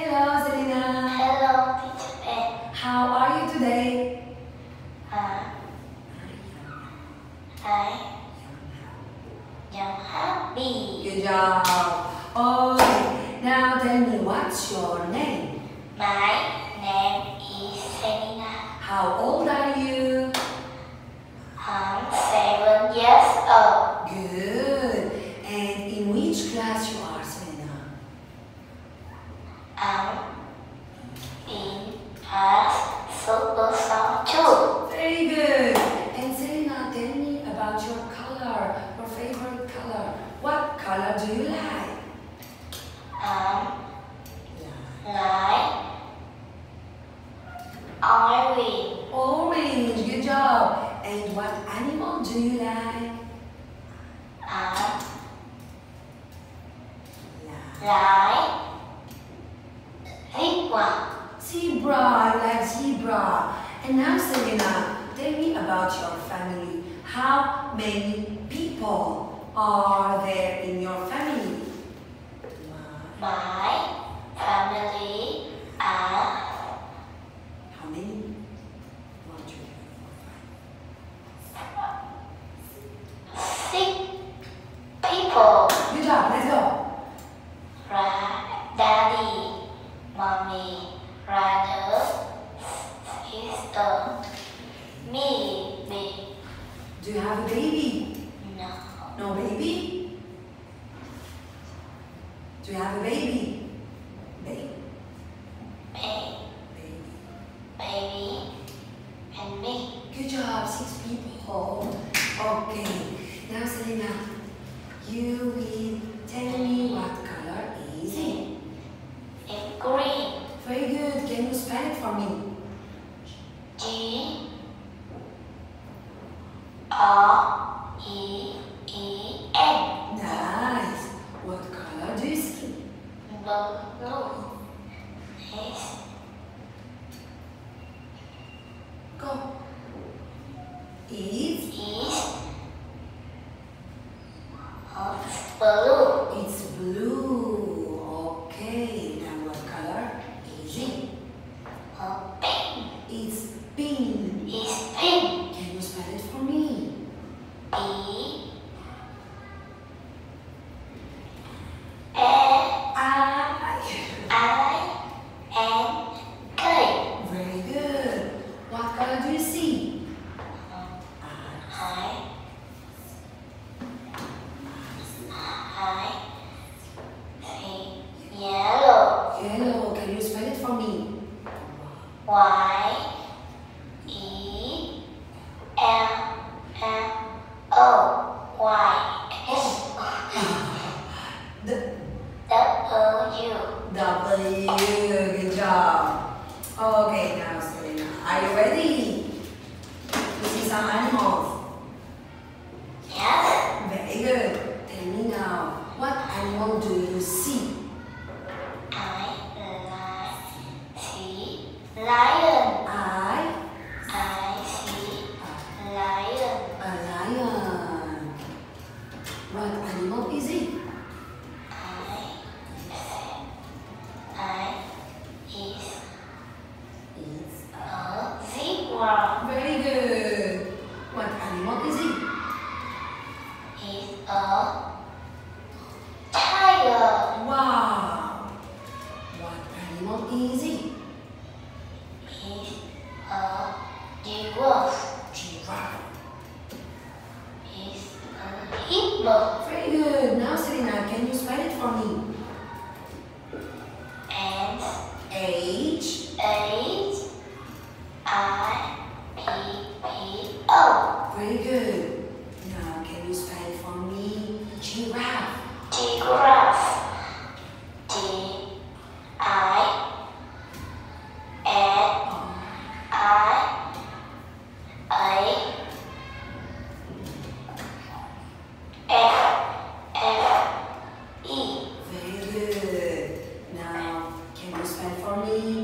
Hello, Selena. Hello, Teacher Ed. How are you today? I am happy. Good job. Okay, now tell me what's your name? My name is Selena. How old are you? I'm 7 years old. Good. And in which class you are, Selena? I'm in class Super Song 2. Very good. And Selena, tell me about your color, your favorite color. What color do you like? Like orange. Orange. Good job. And what animal do you like? Like zebra. Zebra. I like zebra. And now, Selena, tell me about your family. How many people are there in your family? My family are How many? 1, 2, 3, 6 people. 4, 5. Good job. Let's go. Daddy, mommy, brother, sister, me. Do you have a baby? No. No baby? Do you have a baby? Baby. Baby and me. Good job, 6 people. Okay. Now, Selena, you will tell me what color is it? It's green. Very good. Can you spell it for me? Green. Nice. What color do you see? Blue. Go. It's Blue. It's blue. Okay. Now what color is it? Pink. It's pink. It's pink. Can you spell it for me? I-N-K. Very good. What color do you see? I see yellow. Yellow. Can you spell it for me? Y-E-L-L-O-Y. The W. W. Good job. Okay, now Selena, are you ready to see some animals? Yes. Very good. Tell me now, what animal do you see? I see lion. I see lion. A lion. What animal is it? It's A zebra. very good. What animal is it? It's a tiger. Wow. What animal is it? It's a giraffe. Giraffe. It's a hippo. Very good. Now Selena, can you spell it for me? And H. H-I-P-P-O. Very good. Now can you spell it for me? Giraffe. Giraffe. Very good. Now can you spell for me?